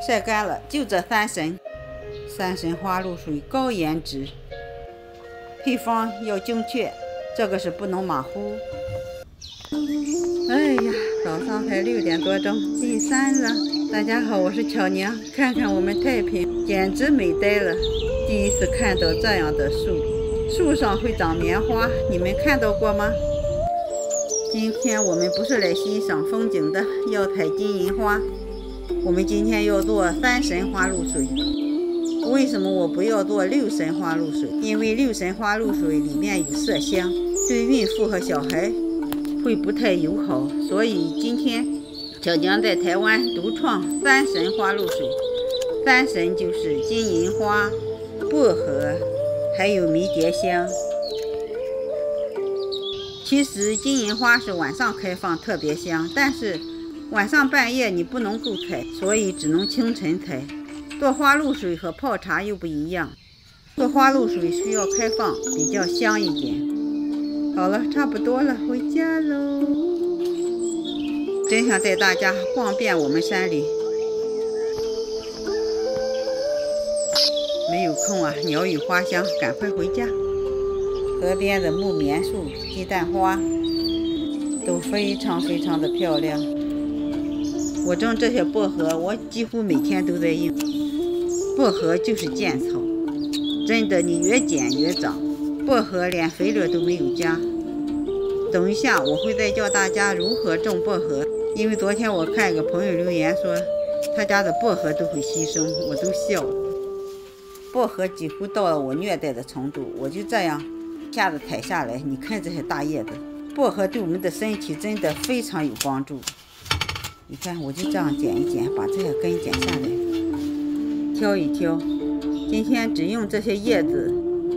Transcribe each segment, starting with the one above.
晒干了，就这3升。3升花露水高颜值，配方要精确，这个是不能马虎。哎呀，早上才6点多钟，进山了。大家好，我是巧娘，看看我们太平，简直美呆了。第一次看到这样的树，树上会长棉花，你们看到过吗？今天我们不是来欣赏风景的，要采金银花。我们今天要做3升花露水。为什么我不要做6升花露水？因为6升花露水里面有麝香，对孕妇和小孩会不太友好，所以今天巧娘在台湾独创3升花露水。3升就是金银花、薄荷，还有迷迭香。其实金银花是晚上开放特别香，但是晚上半夜你不能够采，所以只能清晨采。做花露水和泡茶又不一样，做花露水需要开放，比较香一点。好了，差不多了，回家喽。真想带大家逛遍我们山里，没有空啊，鸟语花香，赶快回家。河边的木棉树、鸡蛋花都非常的漂亮。我种这些薄荷，我几乎每天都在用。薄荷就是健草，真的，你越剪越长。薄荷连肥料都没有加。等一下我会再教大家如何种薄荷，因为昨天我看一个朋友留言说他家的薄荷都会牺牲，我都笑了。薄荷几乎到了我虐待的程度，我就这样一下子采下来。你看这些大叶子，薄荷对我们的身体真的非常有帮助。你看，我就这样剪一剪，把这些根剪下来，挑一挑。今天只用这些叶子，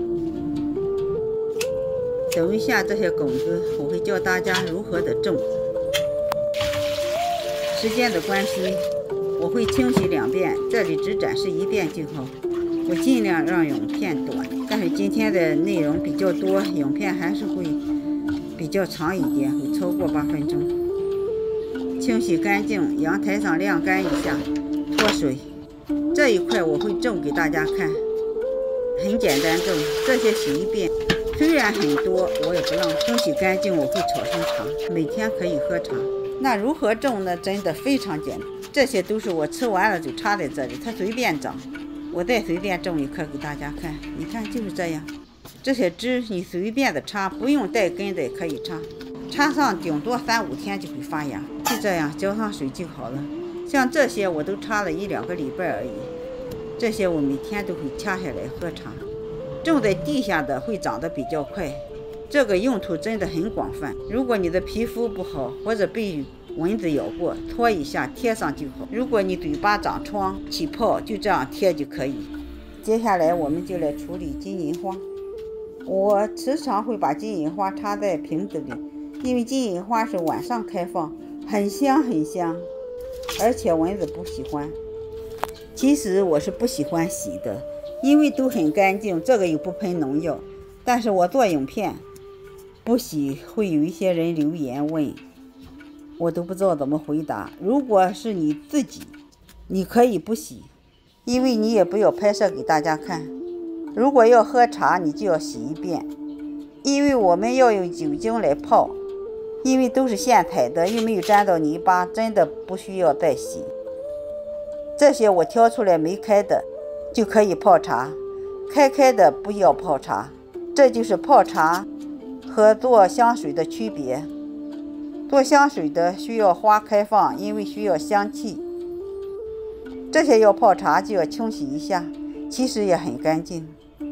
等一下这些种子我会教大家如何的种。时间的关系，我会清洗2遍，这里只展示1遍就好。我尽量让影片短，但是今天的内容比较多，影片还是会比较长一点，会超过8分钟。清洗干净，阳台上晾干一下，脱水。这一块我会种给大家看，很简单种，这些洗1遍，虽然很多，我也不浪费。清洗干净，我会炒成茶，每天可以喝茶。那如何种呢？真的非常简单，这些都是我吃完了就插在这里，它随便长。我再随便种1颗给大家看，你看就是这样。这些枝你随便的插，不用带根的也可以插，插上顶多3、5天就会发芽，就这样浇上水就好了。像这些我都插了1、2个礼拜而已，这些我每天都会掐下来喝茶。种在地下的会长得比较快，这个用途真的很广泛。如果你的皮肤不好或者被蚊子咬过，搓一下贴上就好。如果你嘴巴长疮起泡，就这样贴就可以。接下来我们就来处理金银花。我时常会把金银花插在瓶子里，因为金银花是晚上开放，很香很香，而且蚊子不喜欢。其实我是不喜欢洗的，因为都很干净，这个又不喷农药。但是我做影片不洗，会有一些人留言问，我都不知道怎么回答。如果是你自己，你可以不洗，因为你也不要拍摄给大家看。如果要喝茶，你就要洗1遍，因为我们要用酒精来泡，因为都是现采的，又没有沾到泥巴，真的不需要再洗。这些我挑出来没开的就可以泡茶，开的不要泡茶。这就是泡茶和做香水的区别。做香水的需要花开放，因为需要香气。这些要泡茶就要清洗一下，其实也很干净。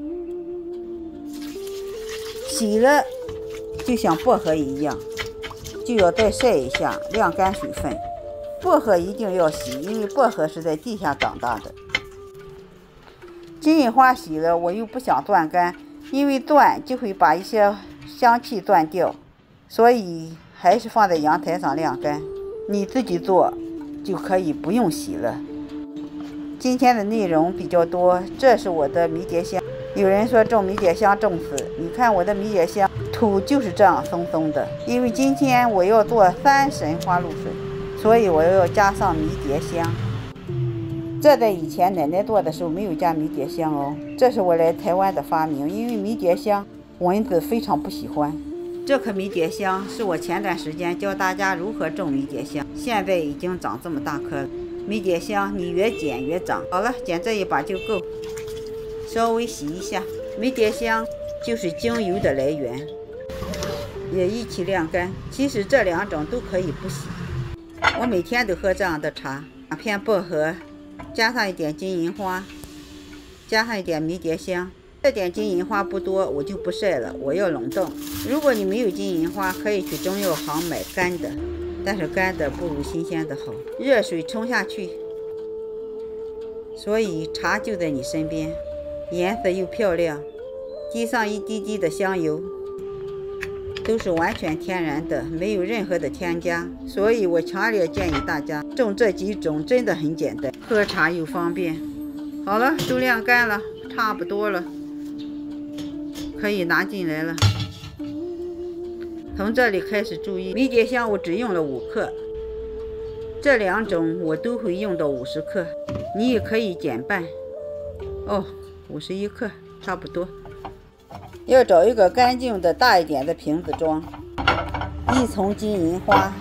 洗了就像薄荷一样，就要再晒一下，晾干水分。薄荷一定要洗，因为薄荷是在地下长大的。金银花洗了，我又不想攥干，因为攥就会把一些香气攥掉，所以还是放在阳台上晾干。你自己做就可以不用洗了。今天的内容比较多，这是我的迷迭香。有人说种迷迭香种死，你看我的迷迭香土就是这样松松的。因为今天我要做3升花露水，所以我要加上迷迭香。 这在以前奶奶做的时候没有加迷迭香哦，这是我来台湾的发明，因为迷迭香蚊子非常不喜欢。这棵迷迭香是我前段时间教大家如何种迷迭香，现在已经长这么大棵了。迷迭香你越剪越长，好了，剪这一把就够，稍微洗一下。迷迭香就是精油的来源，也一起晾干。其实这2种都可以不洗。我每天都喝这样的茶，2片薄荷，加上一点金银花，加上一点迷迭香。这点金银花不多，我就不晒了，我要冷冻。如果你没有金银花，可以去中药行买干的，但是干的不如新鲜的好。热水冲下去，所以茶就在你身边，颜色又漂亮，滴上一滴滴的香油，都是完全天然的，没有任何的添加。所以我强烈建议大家种这几种，真的很简单，喝茶又方便。好了，都晾干了，差不多了，可以拿进来了。从这里开始注意，迷迭香我只用了5克，这2种我都会用到50克，你也可以减半。哦，51克差不多。要找一个干净的大一点的瓶子装，1丛金银花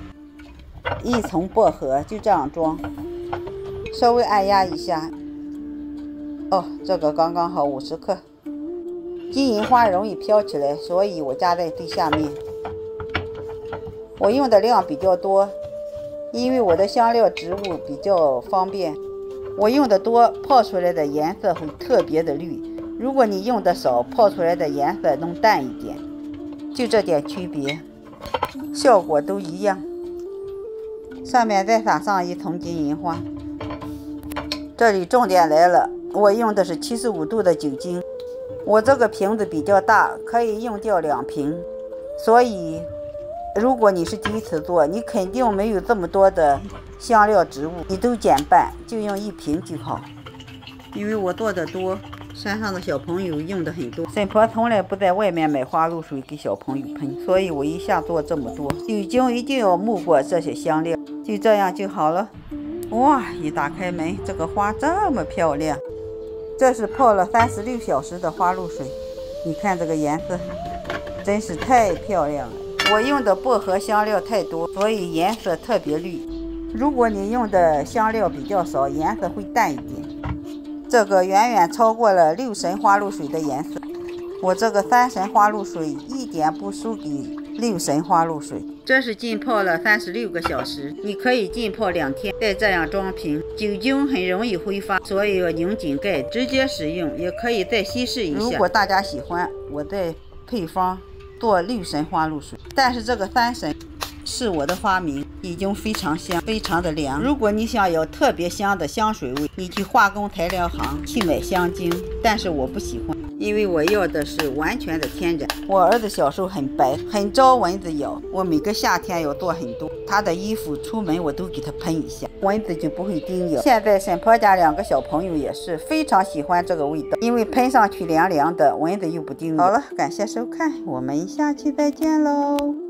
，1丛薄荷，就这样装，稍微按压一下。哦，这个刚刚好50克。金银花容易飘起来，所以我加在最下面。我用的量比较多，因为我的香料植物比较方便。我用的多，泡出来的颜色会特别的绿。如果你用的少，泡出来的颜色能淡一点，就这点区别，效果都一样。上面再撒上1丛金银花。这里重点来了，我用的是75度的酒精。我这个瓶子比较大，可以用掉2瓶，所以如果你是第一次做，你肯定没有这么多的香料植物，你都减半，就用1瓶就好。因为我做的多，山上的小朋友用的很多，婶婆从来不在外面买花露水给小朋友喷，所以我一下做这么多。酒精一定要没过这些香料，就这样就好了。哇，一打开门，这个花这么漂亮。这是泡了36小时的花露水，你看这个颜色真是太漂亮了。我用的薄荷香料太多，所以颜色特别绿。如果你用的香料比较少，颜色会淡一点。这个远远超过了6神花露水的颜色。我这个3神花露水一点不输给6神花露水。这是浸泡了36个小时，你可以浸泡2天，再这样装瓶。酒精很容易挥发，所以要拧紧盖直接使用，也可以再稀释一下。如果大家喜欢，我再配方做6神花露水，但是这个3神是我的发明，已经非常香，非常的凉。如果你想有特别香的香水味，你去化工材料行去买香精，但是我不喜欢，因为我要的是完全的天然。我儿子小时候很白，很招蚊子咬，我每个夏天要做很多，他的衣服出门我都给他喷一下，蚊子就不会叮咬。现在婶婆家2个小朋友也是非常喜欢这个味道，因为喷上去凉凉的，蚊子又不叮咬。好了，感谢收看，我们下期再见喽。